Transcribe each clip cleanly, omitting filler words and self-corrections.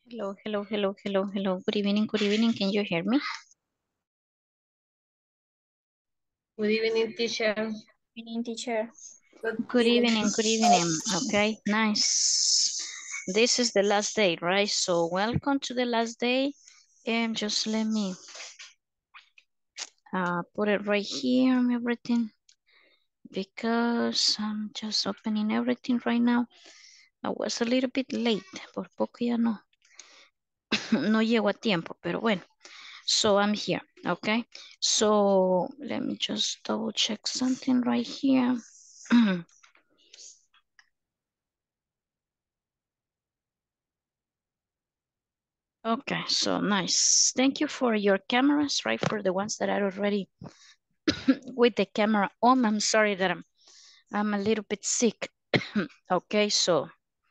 Hello, hello, hello, hello, hello. Good evening, good evening. Can you hear me? Good evening, teacher. Good evening, teacher. Good Good evening. evening, good evening. Okay, nice. This is the last day, right? So welcome to the last day. And just let me put it right here, everything, because I'm just opening everything right now. I was a little bit late, por poco ya no, no llego a tiempo, pero bueno. So I'm here, okay? So let me just double check something right here. Okay, so nice. Thank you for your cameras, right? For the ones that are already with the camera on. I'm sorry that I'm a little bit sick. Okay, so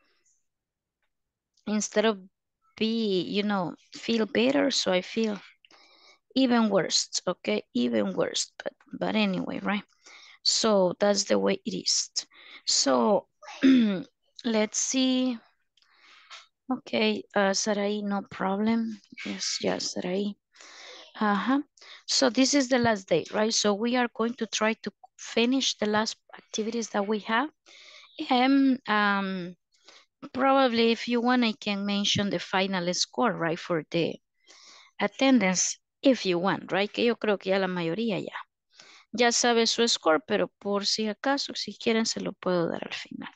instead of feel better, so I feel even worse, okay? Even worse, but anyway, right? So that's the way it is. So let's see. Okay, Sarai, no problem. Yes, Sarai. Uh-huh. So this is the last day, right? So we are going to try to finish the last activities that we have. And probably if you want, I can mention the final score, right? For the attendance, if you want, right? Que yo creo que ya la mayoría ya sabe su score, pero por si acaso, si quieren, se lo puedo dar al final.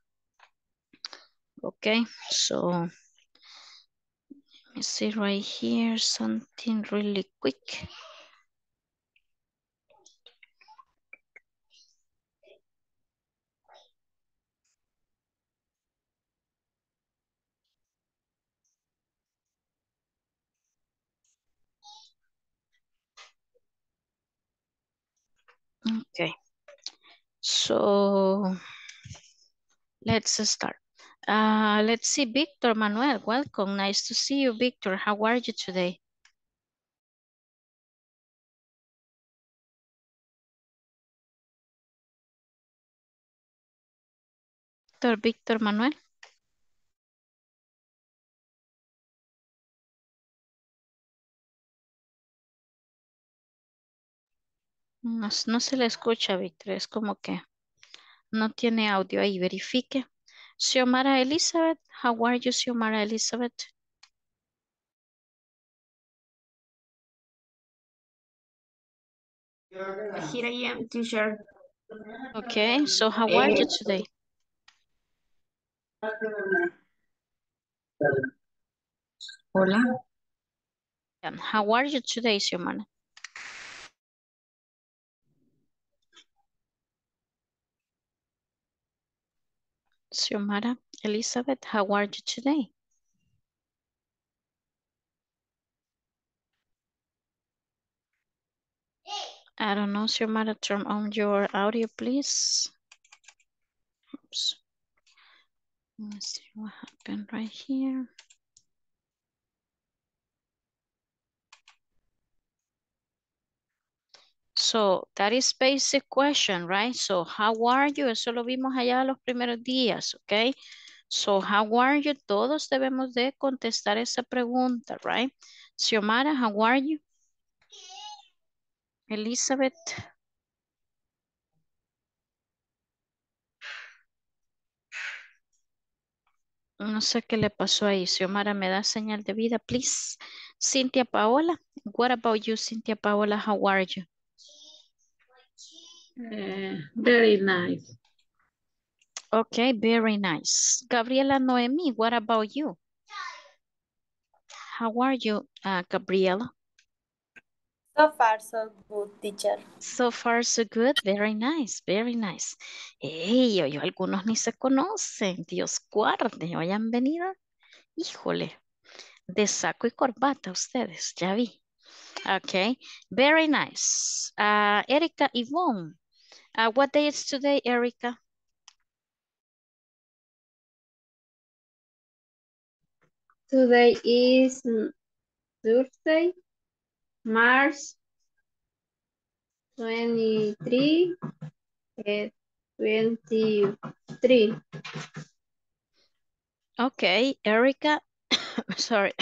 Okay, so let me see right here, something really quick. Okay, so let's start. Let's see, Victor Manuel, welcome. Nice to see you, Victor. How are you today? Victor Manuel. No, no se le escucha, Victor. Es como que no tiene audio ahí. Verifique. Xiomara Elizabeth, how are you, Xiomara Elizabeth? Here I am, teacher. Okay, so how are Eh, you today? Hola. And how are you today, Xiomara? Xiomara Elizabeth, how are you today? I don't know, Xiomara, turn on your audio, please. Oops. Let's see what happened right here. So that is basic question, right? So how are you? Eso lo vimos allá los primeros días, ¿ok? So how are you? Todos debemos de contestar esa pregunta, right? Xiomara, how are you? Elizabeth. No sé qué le pasó ahí. Xiomara, ¿me da señal de vida, please? Cynthia Paola. What about you, Cynthia Paola? How are you? Very nice. Okay, very nice. Gabriela Noemi, what about you? How are you, Gabriela? So far, so good, teacher. So far, so good. Very nice, very nice. Hey, oye, algunos ni se conocen. Dios guarde, hoy han venido. Híjole, de saco y corbata ustedes, ya vi. Okay, very nice. Erika Yvonne, what day is today, Erika? Today is Thursday, March 23, 23. Okay, Erika, sorry.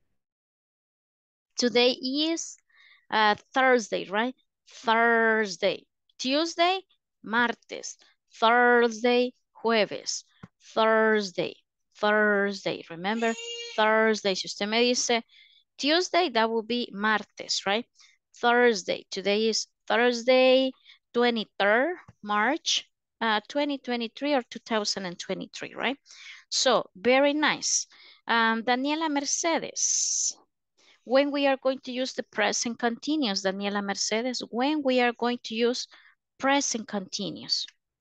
Today is Thursday, right? Thursday. Tuesday, martes. Thursday, jueves. Thursday, Thursday. Remember, Thursday. Si usted me dice Tuesday, that will be martes, right? Thursday. Today is Thursday, 23rd March, 2023 or 2023, right? So, very nice. Daniela Mercedes. When we are going to use the present continuous, Daniela Mercedes, when we are going to use present continuous.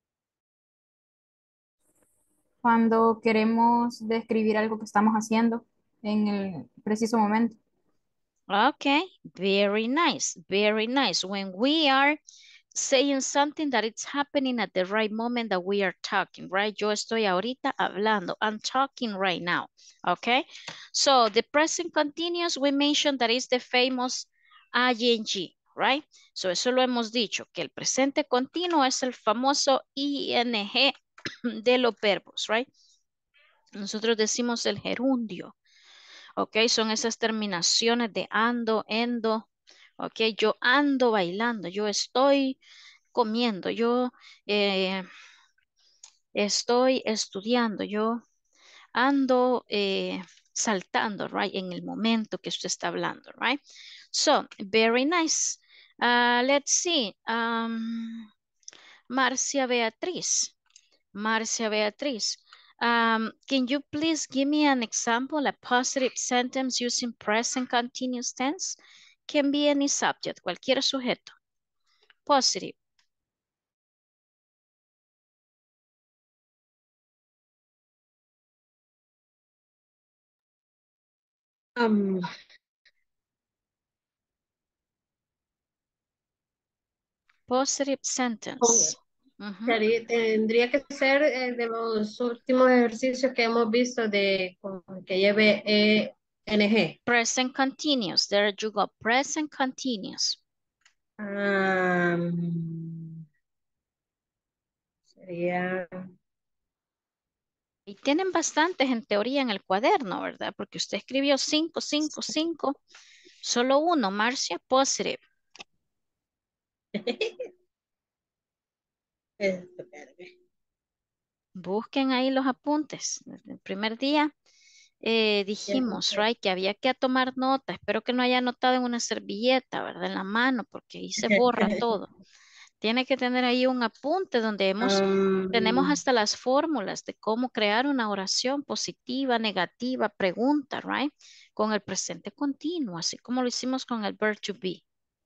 Cuando queremos describir algo que estamos haciendo en el preciso momento. Okay, very nice, very nice. When we are saying something that it's happening at the right moment that we are talking, right? Yo estoy ahorita hablando. I'm talking right now, okay? So the present continuous, we mentioned that is the famous ing, right? So eso lo hemos dicho, que el presente continuo es el famoso ing de los verbos, right? Nosotros decimos el gerundio, ok, son esas terminaciones de ando, endo, ok, yo ando bailando, yo estoy comiendo, yo estoy estudiando, yo ando saltando, right, en el momento que usted está hablando, right? So, very nice. Let's see. Marcia Beatriz. Marcia Beatriz. Can you please give me an example, a positive sentence using present continuous tense? Can be any subject, cualquier sujeto. Positive. Um, Positive sentence. Tendría que ser de los últimos ejercicios que hemos visto de que lleve NG. Present continuous. There you go. Present continuous. Sería... Y tienen bastantes en teoría en el cuaderno, ¿verdad? Porque usted escribió 5, 5, 5. Solo uno, Marcia, positive. Busquen ahí los apuntes. Desde el primer día dijimos, right, que había que tomar nota. Espero que no haya anotado en una servilleta, ¿verdad? En la mano, porque ahí se borra todo. Tiene que tener ahí un apunte donde tenemos hasta las fórmulas de cómo crear una oración positiva, negativa, pregunta, right? Con el presente continuo, así como lo hicimos con el verb to be.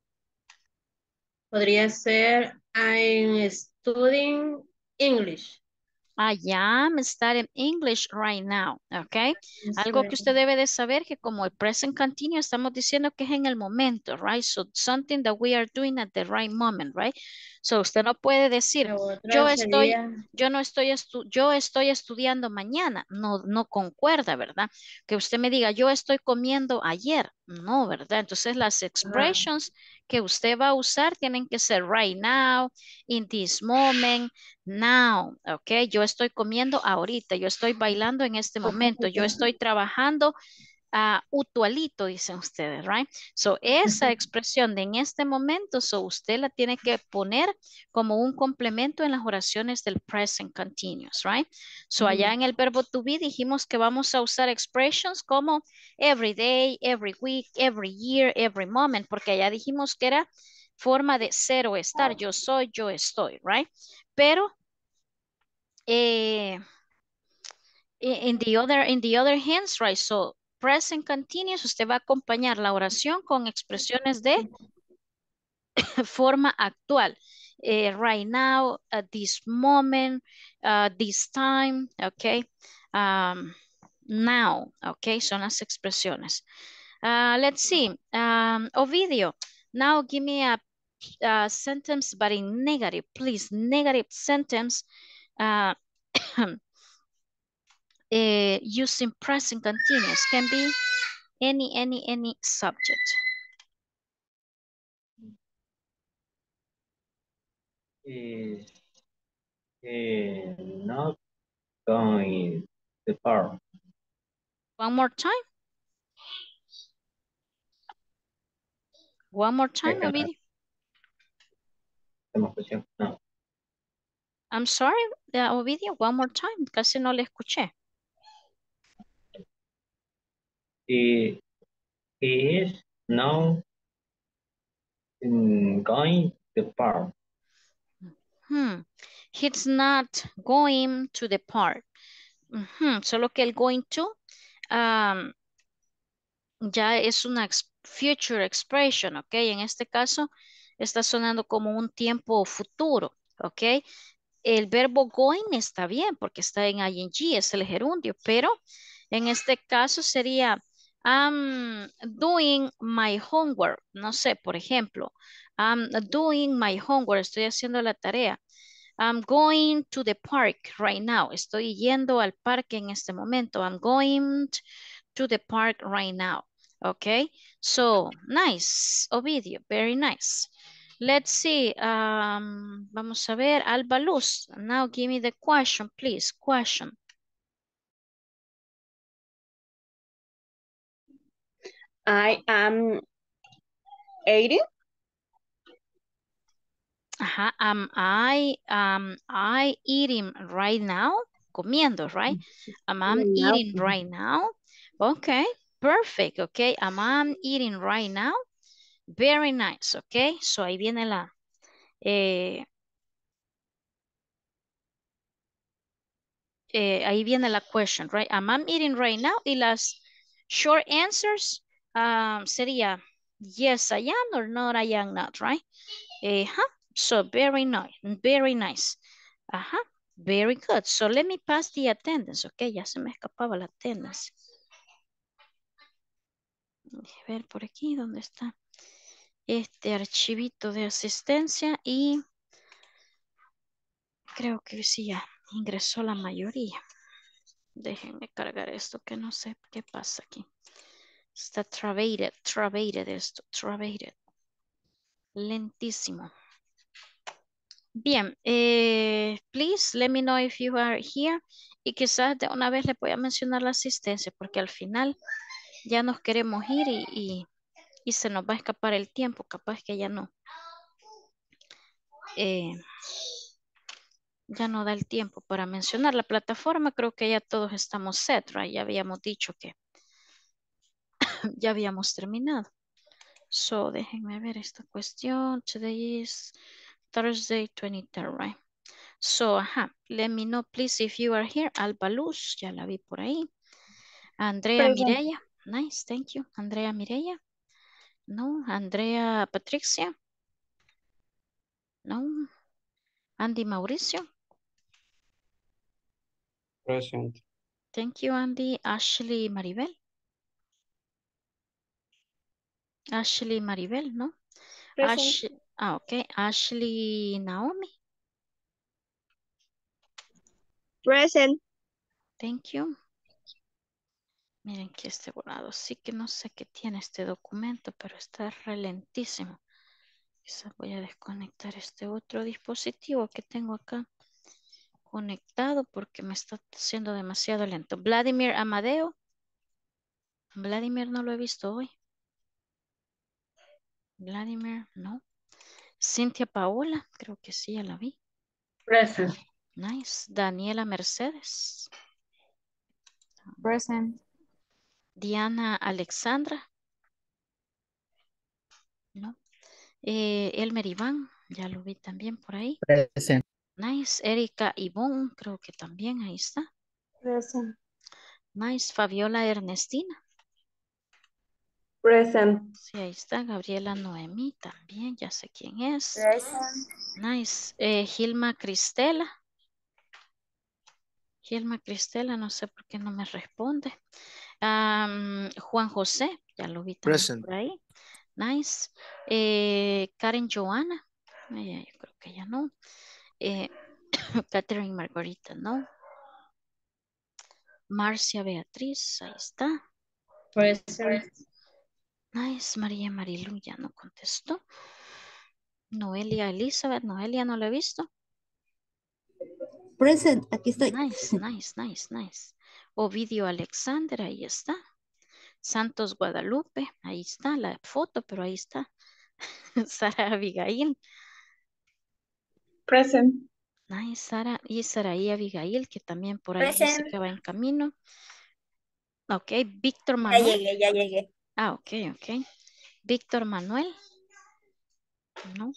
Podría ser I'm studying English. I am studying English right now, ¿ok? Algo que usted debe de saber que como el present continuous estamos diciendo que es en el momento, right? So something that we are doing at the right moment, right? So usted no puede decir, La otra sería... yo estoy estudiando mañana. No, no concuerda, ¿verdad? Que usted me diga, yo estoy comiendo ayer. No, ¿verdad? Entonces las expressions que usted va a usar tienen que ser right now, in this moment, now, ok, yo estoy comiendo ahorita, yo estoy bailando en este momento, yo estoy trabajando utualito, dicen ustedes, right? So, esa expresión de en este momento, so usted la tiene que poner como un complemento en las oraciones del present continuous, right? So, allá en el verbo to be dijimos que vamos a usar expressions como every day, every week, every year, every moment, porque allá dijimos que era forma de ser o estar, yo soy, yo estoy, right? Pero in the other hands, right? So present continuous, usted va a acompañar la oración con expresiones de forma actual. Right now, at this moment, this time, okay. Now, okay, son las expresiones. Let's see. Ovidio, now give me a sentence, but in negative, please. Negative sentence. Using present continuous can be any subject. Not going to the park. One more time. One more time, Ovidio. No. I'm sorry, Ovidio, one more time. Casi no le escuché. He is now going to the park. He's not going to the park. Solo que el going to ya es una future expression, ¿ok? En este caso está sonando como un tiempo futuro, ¿ok? El verbo going está bien porque está en ing, es el gerundio, pero en este caso sería I'm doing my homework. No sé, por ejemplo, I'm doing my homework, estoy haciendo la tarea. I'm going to the park right now. Estoy yendo al parque en este momento. I'm going to the park right now. Okay, so nice, Ovidio, very nice. Let's see, vamos a ver, Alba Luz. Now give me the question, please, question. I am eating. Ajá, am I eating right now? Comiendo, right? Am I eating right now? Okay, perfect, okay. Am I eating right now? Very nice, okay. So ahí viene la, ahí viene la question, right? Am I eating right now? Y las short answers sería yes, I am, or not, I am not, right? So very nice, very nice. Very good. So let me pass the attendance, okay? Ya se me escapaba la attendance. Deje ver por aquí dónde está este archivito de asistencia y creo que sí ya ingresó la mayoría. Déjenme cargar esto que no sé qué pasa aquí. Está trabated esto, trabated. Lentísimo. Bien, please let me know if you are here. Y quizás de una vez le voy a mencionar la asistencia porque al final ya nos queremos ir y se nos va a escapar el tiempo. Capaz que ya no. Ya no da el tiempo para mencionar la plataforma. Creo que ya todos estamos set, right? Ya habíamos dicho que ya habíamos terminado. So, déjenme ver esta cuestión. Today is Thursday 23rd, right? So, let me know, please, if you are here. Alba Luz, ya la vi por ahí. Andrea Mireya. Nice, thank you. Andrea Mireya. No. Andrea Patricia. No. Andy Mauricio. Present. Thank you, Andy. Ashley Maribel. Ashley Maribel, ¿no? Present. Ok. Ashley Naomi. Present. Thank you. Miren que este borrado sí que no sé qué tiene este documento, pero está relentísimo. Quizás voy a desconectar este otro dispositivo que tengo acá conectado porque me está haciendo demasiado lento. Vladimir Amadeo. Vladimir no lo he visto hoy. Vladimir, no. Cintia Paola, creo que sí, ya la vi. Present. Nice. Daniela Mercedes. Present. Diana Alexandra. No. Elmer Iván, ya lo vi también por ahí. Present. Nice. Erika Ivonne, creo que también ahí está. Present. Nice. Fabiola Ernestina. Present. Sí, ahí está. Gabriela Noemí también, ya sé quién es. Present. Nice. Gilma Cristela. Gilma Cristela, no sé por qué no me responde. Juan José, ya lo vi también Present. por ahí. Nice. Karen Joana. Yo creo que ya no. Catherine Margarita, no. Marcia Beatriz, ahí está. Present. Nice. María Marilu ya no contestó. Noelia Elizabeth, Noelia no lo he visto. Present, aquí estoy. Nice, nice, nice, nice. Ovidio Alexander, ahí está. Santos Guadalupe, ahí está la foto, pero ahí está. Sara Abigail. Present. Ay, Sara y Saraí Abigail, que también por ahí dice Present. que va en camino. Ok, Víctor Ya Manuel. llegué, ya llegué. Ah, ok, ok. Víctor Manuel. No.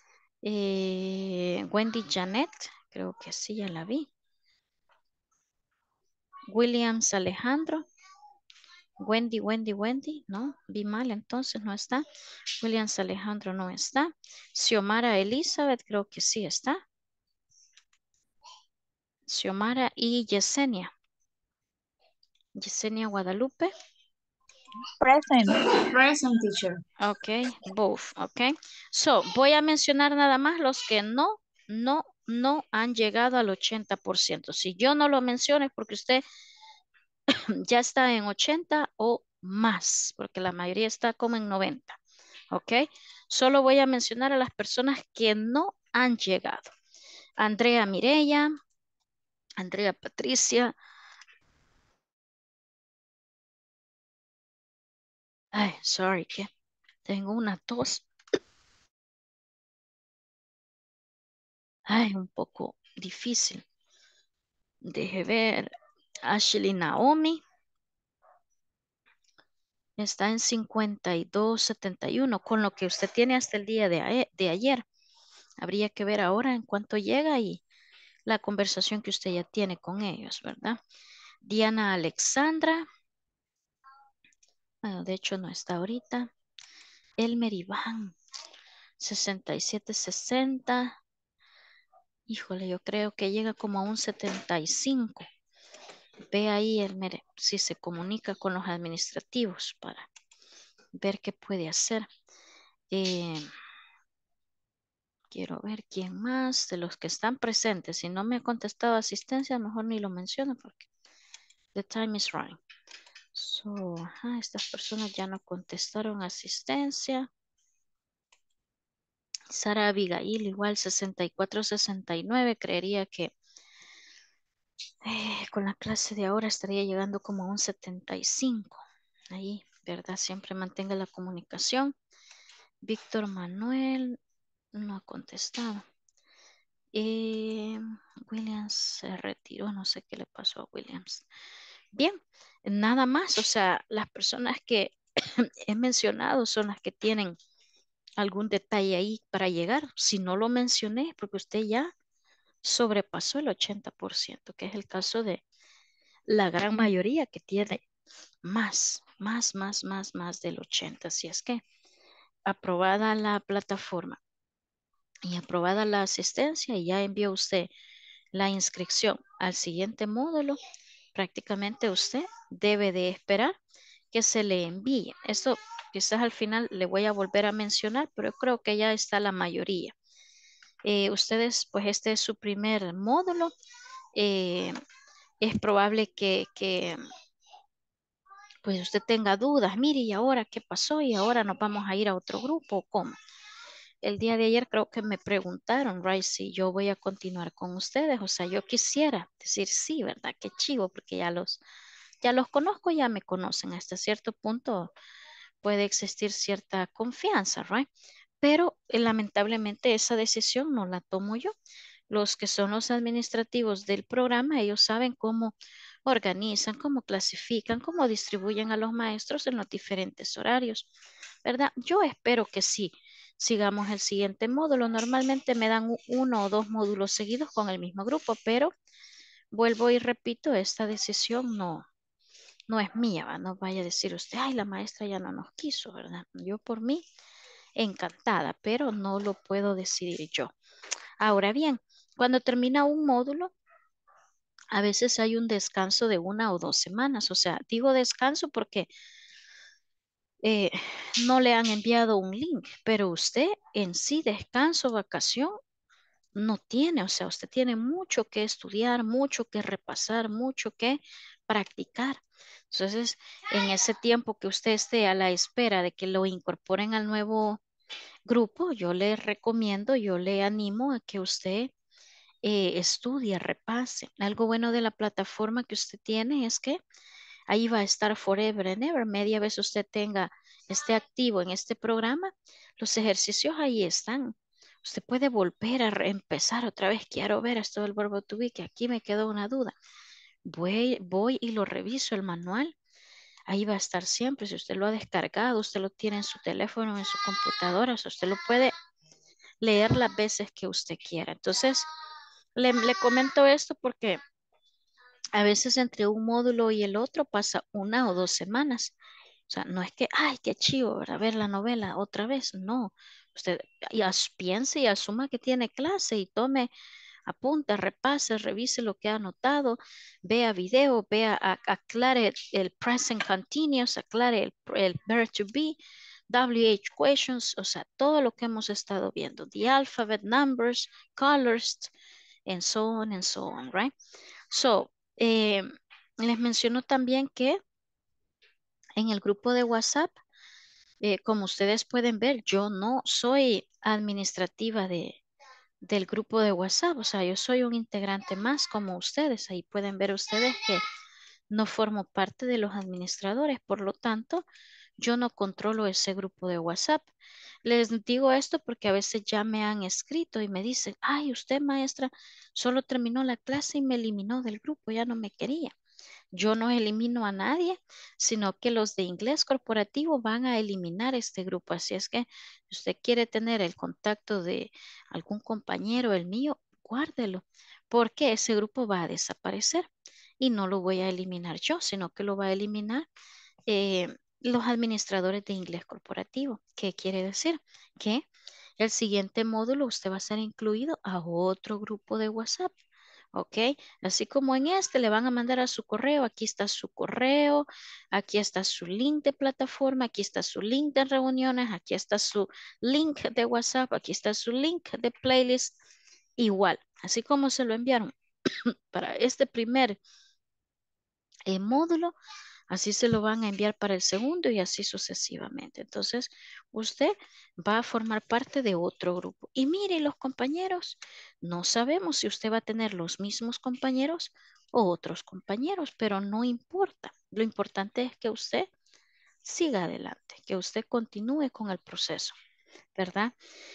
Wendy Janet. Creo que sí, ya la vi. Williams Alejandro. Wendy. No, vi mal, entonces no está. Williams Alejandro no está. Xiomara Elizabeth, creo que sí está. Xiomara y Yesenia. Yesenia Guadalupe. Present. Present, teacher. Ok, both, ok. So, voy a mencionar nada más los que no han llegado al 80%. Si yo no lo menciono es porque usted ya está en 80 o más, porque la mayoría está como en 90, ok. Solo voy a mencionar a las personas que no han llegado. Andrea Mireya, Andrea Patricia. Ay, sorry, que tengo una tos. Ay, un poco difícil. Deje ver. Ashley Naomi está en 52.71, con lo que usted tiene hasta el día de ayer. Habría que ver ahora en cuánto llega y la conversación que usted ya tiene con ellos, ¿verdad? Diana Alexandra. Bueno, de hecho no está ahorita. Elmer Iván. 67.60. Híjole, yo creo que llega como a un 75. Ve ahí, Elmer, si se comunica con los administrativos para ver qué puede hacer. Quiero ver quién más de los que están presentes. Si no me ha contestado asistencia, mejor ni lo menciono porque the time is running. So, estas personas ya no contestaron asistencia. Sara Abigail igual 64-69. Creería que con la clase de ahora estaría llegando como a un 75. Ahí, ¿verdad? Siempre mantenga la comunicación. Víctor Manuel no ha contestado. Williams se retiró, no sé qué le pasó a Williams. Bien, nada más, o sea, las personas que he mencionado son las que tienen algún detalle ahí para llegar. Si no lo mencioné, es porque usted ya sobrepasó el 80%, que es el caso de la gran mayoría que tiene más del 80%. Así es que aprobada la plataforma y aprobada la asistencia, y ya envió usted la inscripción al siguiente módulo, prácticamente usted debe de esperar que se le envíe. Esto quizás al final le voy a volver a mencionar, pero yo creo que ya está la mayoría. Ustedes, pues este es su primer módulo. Es probable que pues usted tenga dudas. Mire, ¿y ahora qué pasó? ¿Y ahora nos vamos a ir a otro grupo? ¿Cómo? El día de ayer creo que me preguntaron, right, si yo voy a continuar con ustedes. O sea, yo quisiera decir sí, ¿verdad? Qué chivo, porque ya los conozco, ya me conocen. Hasta cierto punto puede existir cierta confianza, right? Pero lamentablemente esa decisión no la tomo yo. Los que son los administrativos del programa, ellos saben cómo organizan, cómo clasifican, cómo distribuyen a los maestros en los diferentes horarios, ¿verdad? Yo espero que sí sigamos el siguiente módulo. Normalmente me dan uno o dos módulos seguidos con el mismo grupo, pero vuelvo y repito, esta decisión no es mía, ¿va? No vaya a decir usted, ay, la maestra ya no nos quiso, ¿verdad? Yo por mí, encantada, pero no lo puedo decidir yo. Ahora bien, cuando termina un módulo, a veces hay un descanso de 1 o 2 semanas. O sea, digo descanso porque eh, no le han enviado un link, pero usted en sí descanso, vacación, no tiene. O sea, usted tiene mucho que estudiar, mucho que repasar, mucho que practicar. Entonces, en ese tiempo que usted esté a la espera de que lo incorporen al nuevo grupo, yo le recomiendo, yo le animo a que usted estudie, repase. Algo bueno de la plataforma que usted tiene es que ahí va a estar forever and ever. Media vez usted tenga esté activo en este programa, los ejercicios ahí están. Usted puede volver a empezar otra vez. Quiero ver esto del verbo to be, que aquí me quedó una duda. Voy y lo reviso el manual. Ahí va a estar siempre. Si usted lo ha descargado, usted lo tiene en su teléfono, en su computadora, o sea, usted lo puede leer las veces que usted quiera. Entonces, le comento esto porque a veces entre un módulo y el otro pasa 1 o 2 semanas. O sea, no es que, ay, qué chivo, ¿verdad? Ver la novela otra vez. No, usted piense y asuma que tiene clase y tome, apunta, repase, revise lo que ha anotado, vea video, aclare el present continuous, aclare el verb to be, WH questions, o sea, todo lo que hemos estado viendo, the alphabet, numbers, colors, and so on, right? So, les menciono también que en el grupo de WhatsApp, como ustedes pueden ver, yo no soy administrativa del grupo de WhatsApp, o sea, yo soy un integrante más como ustedes. Ahí pueden ver ustedes que no formo parte de los administradores, por lo tanto, yo no controlo ese grupo de WhatsApp. Les digo esto porque a veces ya me han escrito y me dicen, ay, usted maestra, solo terminó la clase y me eliminó del grupo, ya no me quería. Yo no elimino a nadie, sino que los de inglés corporativo van a eliminar este grupo. Así es que si usted quiere tener el contacto de algún compañero, el mío, guárdelo, porque ese grupo va a desaparecer y no lo voy a eliminar yo, sino que lo va a eliminar los administradores de inglés corporativo. ¿Qué quiere decir? Que el siguiente módulo usted va a ser incluido a otro grupo de WhatsApp. ¿Ok? Así como en este le van a mandar a su correo, aquí está su correo, aquí está su link de plataforma, aquí está su link de reuniones, aquí está su link de WhatsApp, aquí está su link de playlist, igual, así como se lo enviaron para este primer módulo, así se lo van a enviar para el segundo y así sucesivamente. Entonces, usted va a formar parte de otro grupo. Y mire, los compañeros, no sabemos si usted va a tener los mismos compañeros o otros compañeros, pero no importa. Lo importante es que usted siga adelante, que usted continúe con el proceso, ¿verdad?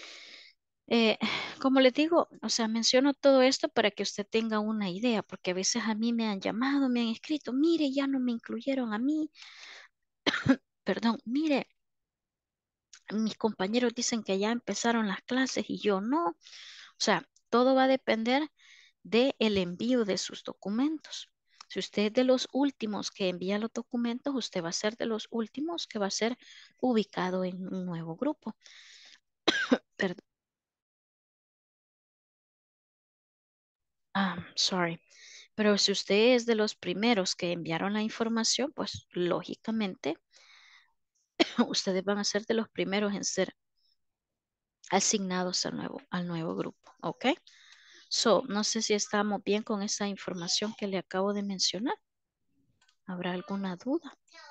Como les digo, o sea, menciono todo esto para que usted tenga una idea, porque a veces a mí me han llamado, me han escrito, mire, ya no me incluyeron a mí, perdón, mire, mis compañeros dicen que ya empezaron las clases y yo no. O sea, todo va a depender del envío de sus documentos. Si usted es de los últimos que envía los documentos, usted va a ser de los últimos que va a ser ubicado en un nuevo grupo. Perdón. Sorry. Pero si usted es de los primeros que enviaron la información, pues lógicamente ustedes van a ser de los primeros en ser asignados al nuevo grupo, ¿ok? So, no sé si estamos bien con esa información que le acabo de mencionar. ¿Habrá alguna duda?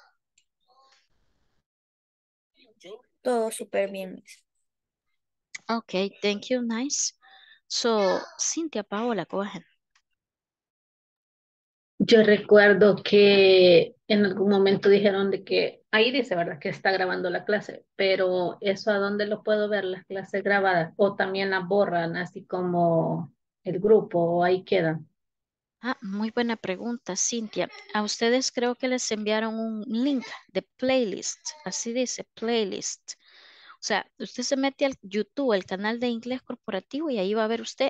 Todo súper bien, Miss. Ok, thank you, nice. So, Cynthia, Paola, go ahead. Yo recuerdo que en algún momento dijeron de que, ahí dice, ¿verdad? Que está grabando la clase, pero eso ¿a dónde lo puedo ver, las clases grabadas? O también las borran, así como el grupo, o ahí quedan. Muy buena pregunta, Cynthia. A ustedes creo que les enviaron un link de playlist, así dice, playlist. O sea, usted se mete al YouTube, el canal de inglés corporativo, y ahí va a ver usted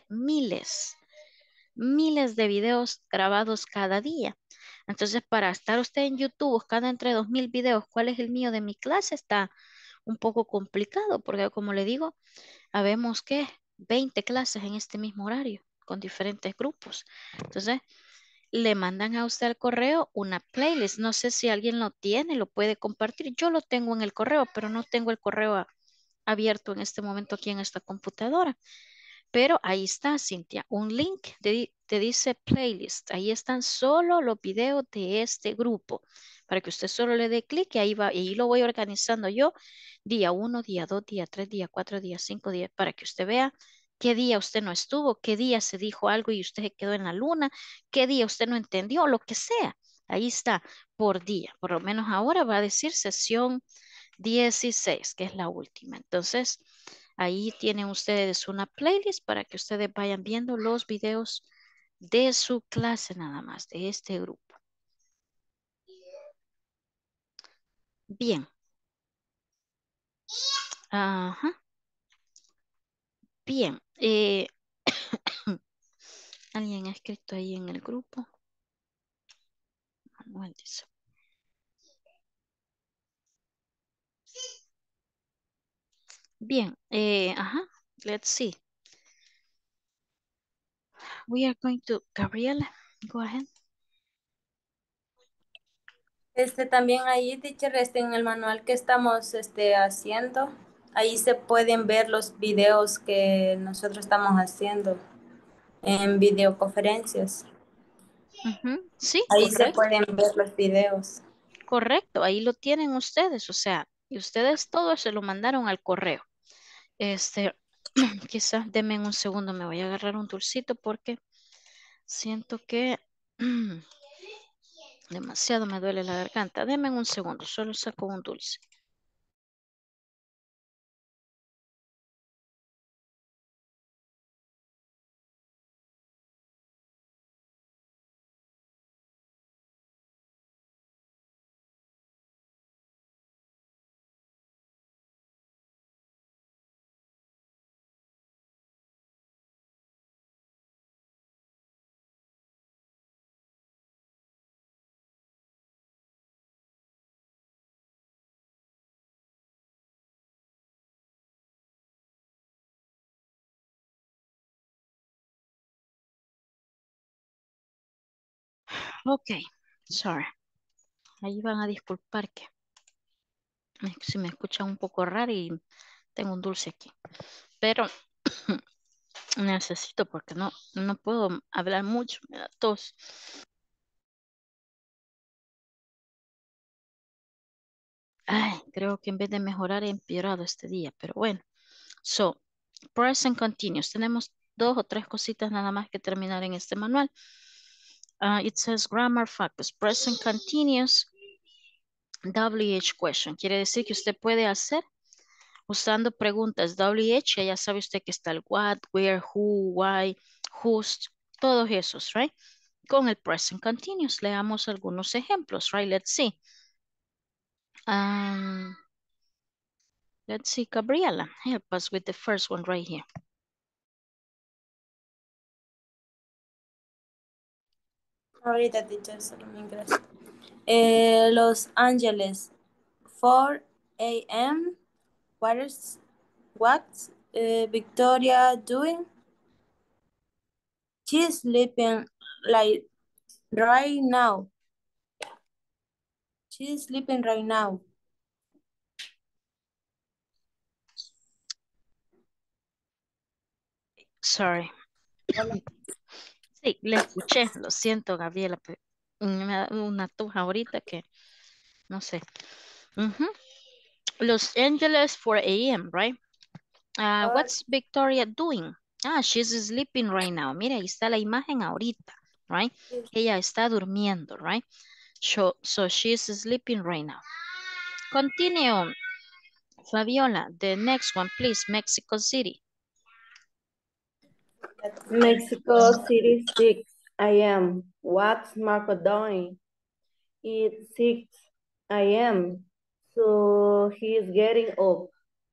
miles de videos grabados cada día. Entonces, para estar usted en YouTube buscando entre 2000 videos cuál es el mío de mi clase, está un poco complicado, porque como le digo, habemos que 20 clases en este mismo horario con diferentes grupos. Entonces, le mandan a usted al correo una playlist. No sé si alguien lo tiene, lo puede compartir. Yo lo tengo en el correo, pero no tengo el correo abierto en este momento aquí en esta computadora. Pero ahí está, Cintia, un link te dice playlist. Ahí están solo los videos de este grupo para que usted solo le dé clic y ahí va. Y ahí lo voy organizando yo día 1, día 2, día 3, día 4, día 5, día, para que usted vea qué día usted no estuvo, qué día se dijo algo y usted se quedó en la luna, qué día usted no entendió, lo que sea. Ahí está por día. Por lo menos ahora va a decir sesión 16, que es la última. Entonces, ahí tienen ustedes una playlist para que ustedes vayan viendo los videos de su clase nada más, de este grupo. Bien. Ajá. Bien. ¿Alguien ha escrito ahí en el grupo? Manuel dice. Bien. Ajá. Let's see. We are going to, Gabriela, go ahead. También ahí, teacher, en el manual que estamos haciendo, ahí se pueden ver los videos que nosotros estamos haciendo en videoconferencias. Sí, Ahí se correcto. pueden ver los videos. Correcto, ahí lo tienen ustedes, o sea, y ustedes todo se lo mandaron al correo. Quizás denme un segundo, me voy a agarrar un dulcito porque siento que demasiado me duele la garganta. Denme un segundo, solo saco un dulce. Ok, sorry. Ahí van a disculpar que si me escuchan un poco raro y tengo un dulce aquí. Pero necesito porque no puedo hablar mucho, me da tos. Ay, creo que en vez de mejorar he empeorado este día, pero bueno. So, present continuous. Tenemos 2 o 3 cositas nada más que terminar en este manual. It says grammar factors. Present continuous WH question. Quiere decir que usted puede hacer usando preguntas WH. Ya sabe usted que está el what, where, who, why, whose, todos esos, right? Con el present continuous. Leamos algunos ejemplos, right? Let's see. Let's see, Gabriela, help us with the first one right here. Ahorita, teacher, solo me ingresa. Los Ángeles, 4 a.m. What's Victoria doing? She's sleeping like right now. She's sleeping right now. Sorry. Hola. Sí, le escuché, lo siento, Gabriela, pero me da una tuja ahorita que no sé. Los Angeles 4 a.m., right? What's Victoria doing? She's sleeping right now. Mira, ahí está la imagen ahorita, right? Ella está durmiendo, right? So she's sleeping right now. Continue. Fabiola, the next one, please. Mexico City. Mexico City, 6 a.m. What's Marco doing? It's 6 a.m. So he's getting up.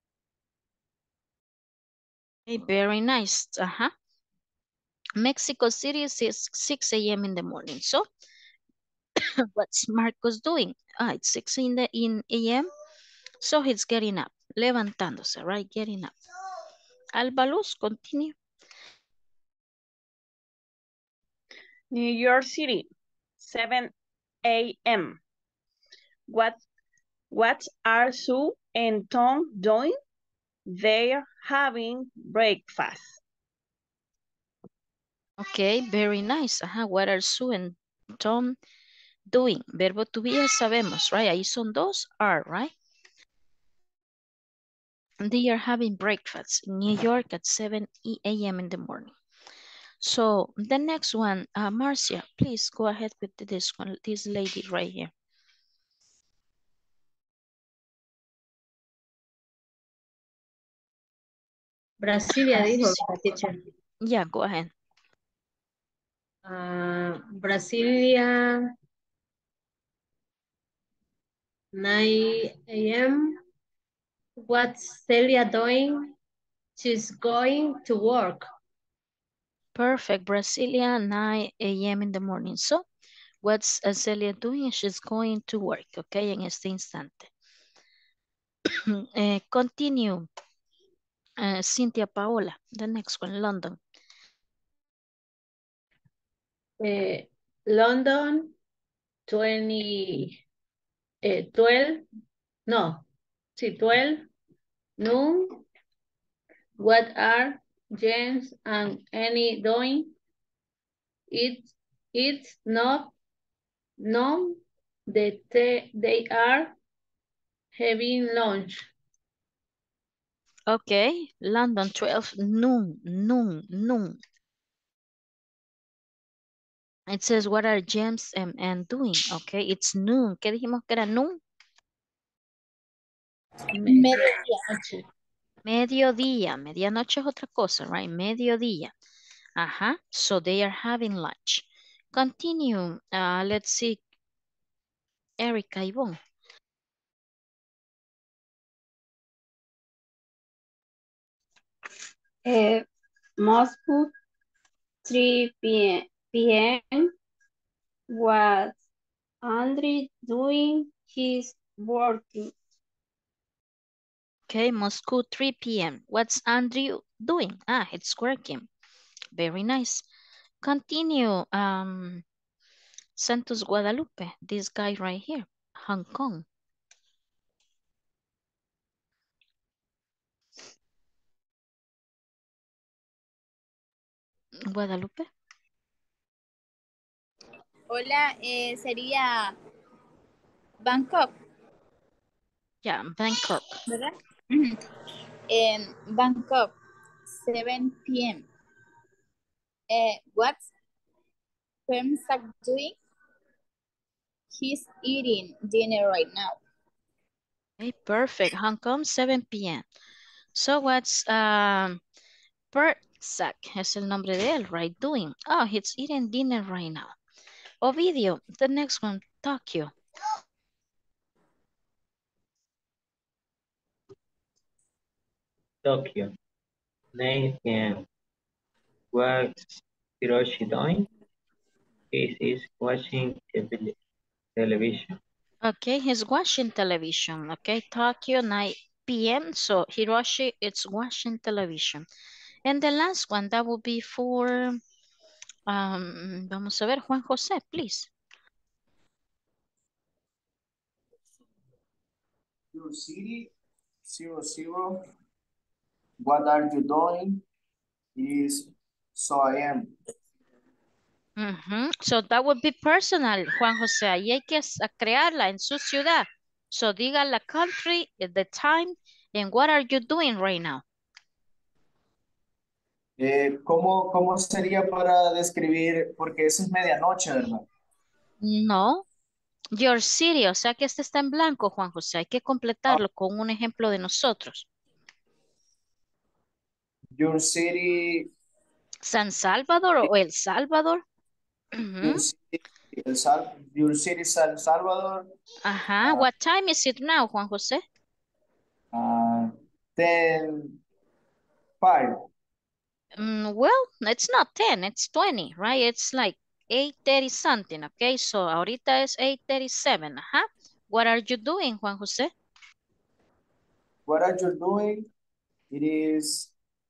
Okay, very nice. Mexico City is 6 a.m. in the morning. So, what's Marcos doing? It's 6 in a.m. So he's getting up. Levantándose, right? Getting up. Alba Luz, continue. New York City, 7 a.m. What are Sue and Tom doing? They're having breakfast. Okay, very nice. What are Sue and Tom doing? Verbo to be, ya sabemos, right? Ahí son dos, are, right? They are having breakfast in New York at 7 a.m. in the morning. So the next one, Marcia, please go ahead with this one, this lady right here. Brasilia dijo, teacher. Yeah, go ahead. Brasilia, 9 a.m. What's Celia doing? She's going to work. Perfect. Brasilia, 9 a.m. in the morning. So, what's Celia doing? She's going to work, okay, en este instante. Continue. Cynthia Paola, the next one, London. London, 12, no, sí, 12, noon. What are James and Annie doing? It's not known that they are having lunch. Okay, London, 12, noon. It says, what are James and doing? Okay, it's noon. ¿Qué dijimos que era noon? Medianoche. Mediodía. Medianoche es otra cosa, right? Mediodía. Ajá. So they are having lunch. Continue. Let's see. Erica Ivonne. Moscow, 3 p.m. What Andrew doing? He's working. Okay, Moscow, 3 p.m. What's Andrew doing? Ah, it's working. Very nice. Continue. Santos Guadalupe, this guy right here, Hong Kong. Guadalupe. Hola, sería Bangkok, Yeah, Bangkok. ¿verdad? En Bangkok, 7 p.m. What's Pemsak doing? He's eating dinner right now. Okay, perfect. Hong Kong, 7 p.m. So what's Persak es el nombre de él, right? Doing. Oh, he's eating dinner right now. Ovidio, the next one, Tokyo. Tokyo, 9 p.m. What's Hiroshi doing? He is watching television. Okay, he's watching television. Okay, Tokyo, 9 p.m. So Hiroshi is watching television. And the last one, that will be for, vamos a ver, Juan José, please. Your city, 00. What are you doing? Is so I am. So that would be personal, Juan José. Ahí hay que crearla en su ciudad. So diga la country, the time, and what are you doing right now? ¿Cómo sería para describir? Porque eso es medianoche, ¿verdad? No, your city, o sea que este está en blanco, Juan José. Hay que completarlo con un ejemplo de nosotros. Your city. San Salvador o El Salvador. Your city, San Salvador. Ajá, what time is it now, Juan José? 10:05. Well, it's not 10, it's 20, right? It's like 8:30 something, okay? So ahorita es 8:37, ajá. What are you doing, Juan José? What are you doing? It is...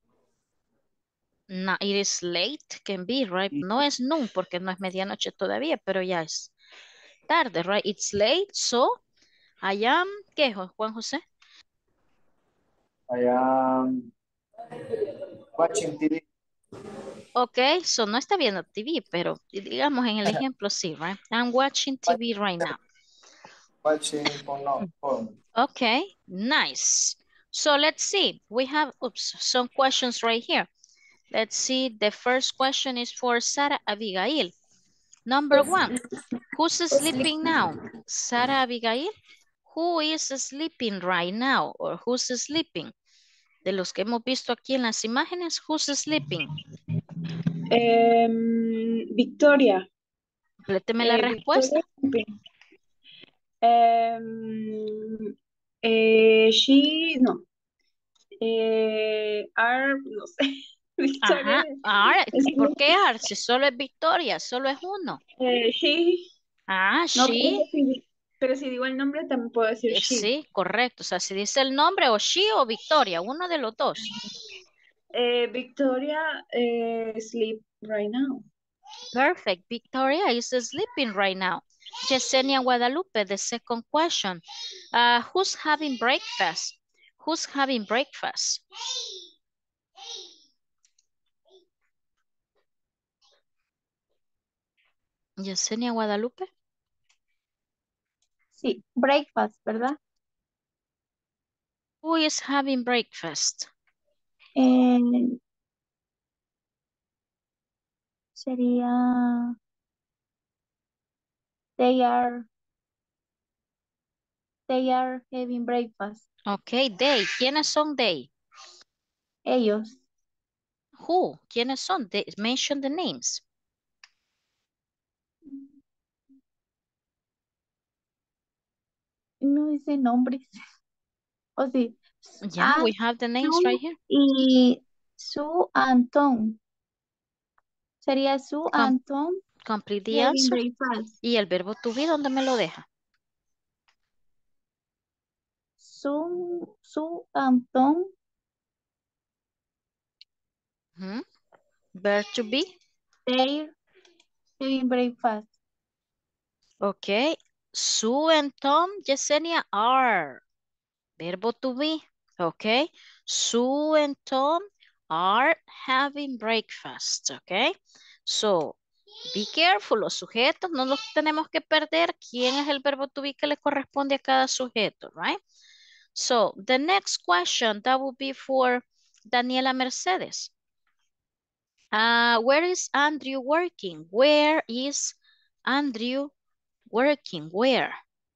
No, it is late, can be, right? No es noon porque no es medianoche todavía, pero ya es tarde, right? It's late, so I am, ¿qué, Juan José? I am watching TV. Ok, so no está viendo TV, pero digamos en el ejemplo sí, right? I'm watching TV right now. Watching phone. Okay, nice. So let's see. We have, some questions right here. Let's see. The first question is for Sara Abigail. Number 1, who's sleeping now? Sara Abigail? Who is sleeping right now or who's sleeping? De los que hemos visto aquí en las imágenes, who's sleeping? Victoria. Compléteme la respuesta. Victoria. She, no. Are, no sé. Victoria. Ajá, are. ¿Por qué are? Si solo es Victoria, solo es uno. She. Ah, No, she. pero si digo el nombre también puedo decir she. Sí, correcto. O sea, si dice el nombre o she o Victoria, uno de los dos. Victoria sleep right now. Perfect. Victoria is sleeping right now. Yesenia Guadalupe, the second question. Who's having breakfast? Who's having breakfast? Yesenia Guadalupe. Sí, breakfast, ¿verdad? Who is having breakfast? Sería, they are having breakfast. Ok, they. ¿Quiénes son they? Ellos. Who? ¿Quiénes son? They, mention the names. No dice nombres. O sí. Yeah, we have the names Sue right here. y Sue and Tom. Sería Sue and Tom Complete the having answer. breakfast. ¿Y el verbo to be dónde me lo deja? Sue and Tom. Verb to be. They're having breakfast. Ok. Sue and Tom, Yesenia, are. Verbo to be. Ok. Sue and Tom are having breakfast. Ok. So, be careful. Los sujetos no los tenemos que perder. ¿Quién es el verbo to be que le corresponde a cada sujeto? Right? So, the next question, that would be for Daniela Mercedes. Where is Andrew working? Where is Andrew working? Where?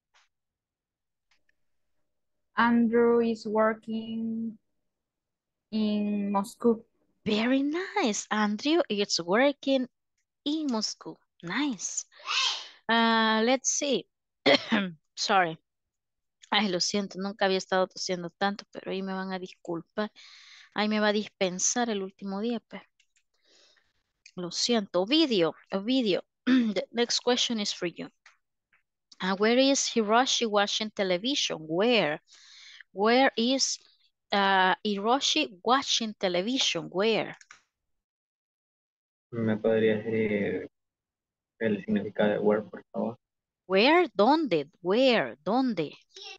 Andrew is working in Moscow. Very nice. Andrew is working in Moscow. Nice. Let's see. Sorry. Ay, lo siento, nunca había estado tosiendo tanto, pero ahí me van a disculpar. Ahí me va a dispensar el último día, pero lo siento. Video. The next question is for you. Where is Hiroshi watching television? Where? Where is Hiroshi watching television? Where? ¿Me podría decir el significado de where, por favor? Where? ¿Dónde? Where? ¿Dónde?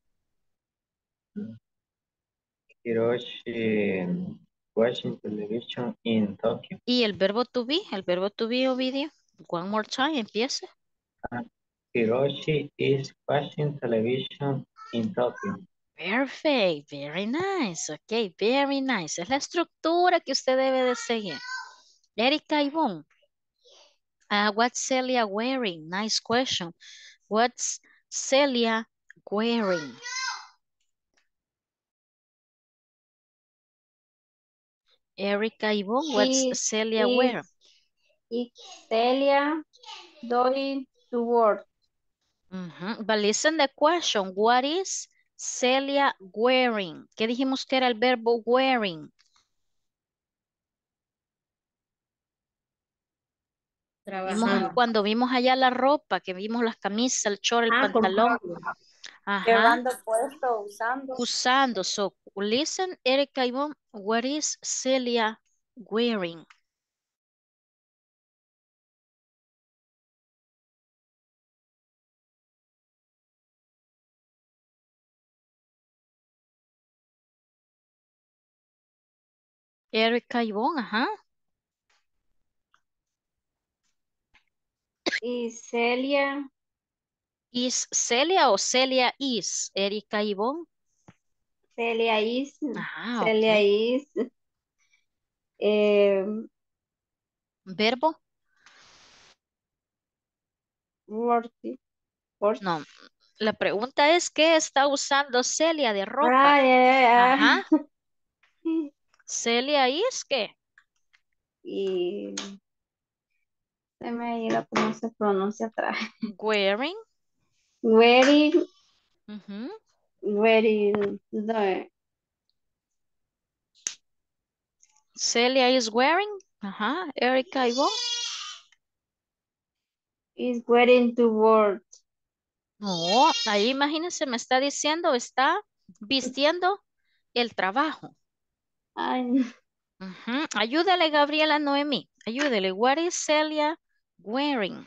Hiroshi watching television in Tokyo. ¿Y el verbo to be? El verbo to be, Ovidio. One more time, empiece. Hiroshi is watching television in Tokyo. Perfect, very nice. Ok, very nice. Es la estructura que usted debe de seguir. Erika Ivonne. What's Celia wearing? Nice question. What's Celia wearing? Erika Ivonne, what's Celia wearing? Is Celia going to work? But listen the question. What is Celia wearing? ¿Qué dijimos que era el verbo wearing? Vimos, cuando vimos allá la ropa, que vimos las camisas, el short, el pantalón. Ajá. Llevando puesto, usando. Usando. So, listen, Erika Ivonne, what is Celia wearing? Erika Ivonne, ajá. Is Celia. ¿Is Celia o Celia is? Erika Ivonne. Celia is. Ah, Celia okay. is. ¿Verbo? Working. No, la pregunta es ¿qué está usando Celia de ropa? Yeah. Ajá. Celia is ¿qué? Y se me ha ido cómo se pronuncia atrás. Wearing. Wearing, Ujú. wearing, the, Celia is wearing. Ajá. Erika y vos. is wearing to work. No, ahí imagínense, me está diciendo, está vistiendo el trabajo. Ay, Ujú. Ayúdale, Gabriela Noemí. Ayúdele. What is Celia wearing?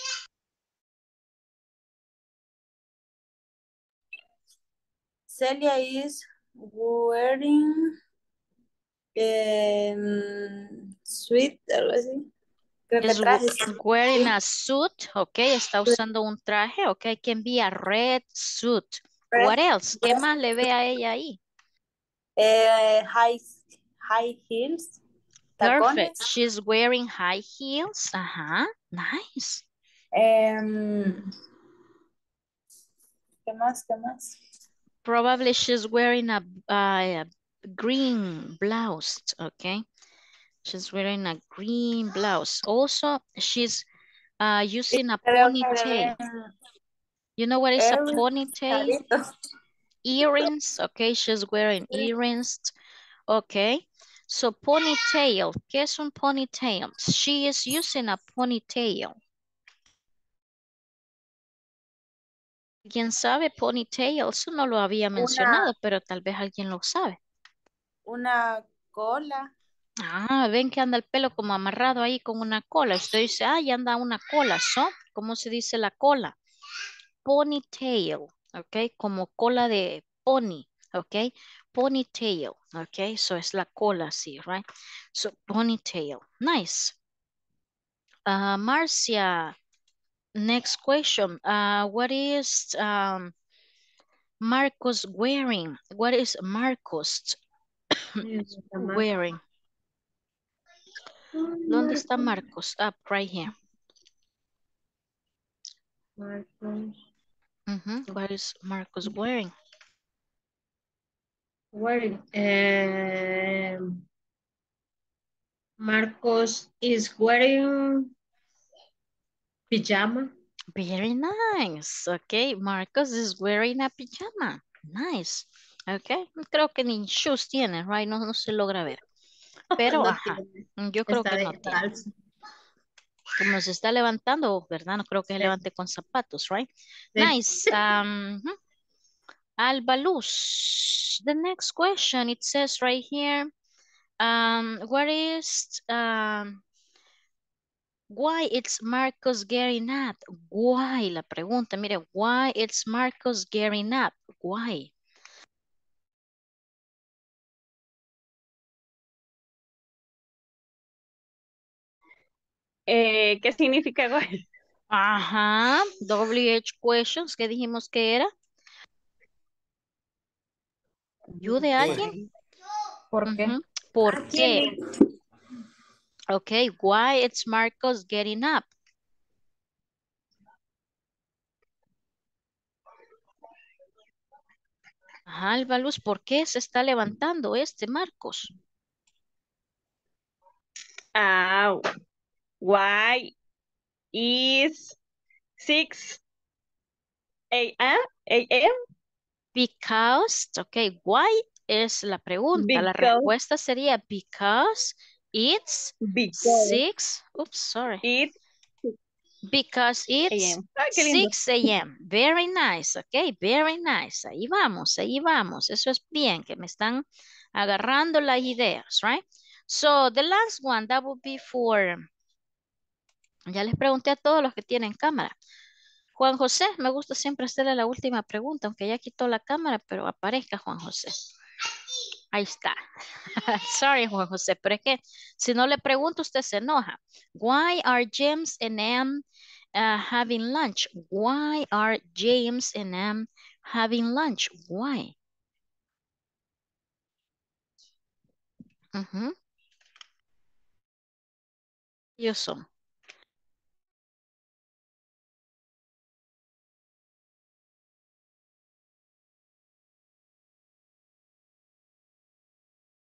Celia is wearing sweet, algo así. Creo que Is traje. wearing Sí. a suit. Ok, está usando un traje. Ok, can be a red suit. What else? ¿Qué más le ve a ella ahí? High heels, Perfect. tacones. She's wearing high heels. Ajá. Nice. Em, ¿Qué más? ¿Qué más? Probably she's wearing a green blouse. Okay. She's wearing a green blouse. Also, she's using a Creo que le ponytail. ven You know what is a ponytail? carito. Earrings. Okay, she's wearing earrings. Okay. So ponytail. ¿Qué es un ponytail? She is using a ponytail. ¿Quién sabe ponytail? Eso no lo había mencionado, pero tal vez alguien lo sabe. Una cola. Ah, ven que anda el pelo como amarrado ahí con una cola. Usted dice, ah, ya anda una cola, ¿so? ¿Cómo se dice la cola? Ponytail, ¿ok? Como cola de pony, ¿ok? Ponytail, ¿ok? So es la cola así, right? So ponytail, nice. Marcia, next question. What is Marcos wearing? What is Marcos wearing? ¿Dónde está Marcos? Up right here. Marcos. What is Marcos wearing? Wearing. Marcos is wearing pijama. Very nice. Okay, Marcos is wearing a pijama. Nice. Okay, creo que ni shoes tiene, right? No, no se logra ver. Pero, No ajá, tiene. yo creo Está que no tiene. descalzo. Como se está levantando, ¿verdad? No creo que se Sí. levante con zapatos, right? Sí. Nice. Alba Luz. The next question, it says right here, what is, why it's Marcos getting up? Why? La pregunta, mire, why it's Marcos getting up? Why? ¿Qué significa why? Ajá, WH questions, ¿qué dijimos que era? ¿You de alguien? ¿Por qué? ¿Por qué? Ok, why it's Marcos getting up? Ajá, Alba Luz, ¿por qué se está levantando este Marcos? Why is 6 a.m.? Because, ok, why es la pregunta. La Because respuesta sería because it's because 6, oops, sorry. it's Because it's a.m. Ay, qué lindo. 6 a.m. Very nice, ok, very nice. Ahí vamos, ahí vamos. Eso es bien, que me están agarrando las ideas, right? So, the last one, that would be for, ya les pregunté a todos los que tienen cámara. Juan José, me gusta siempre hacerle la última pregunta, aunque ya quitó la cámara, pero aparezca Juan José. Ahí está. Sorry, Juan José, pero es que si no le pregunto, usted se enoja. Why are James and Em having lunch? Why are James and Em having lunch? Why? Ellos son.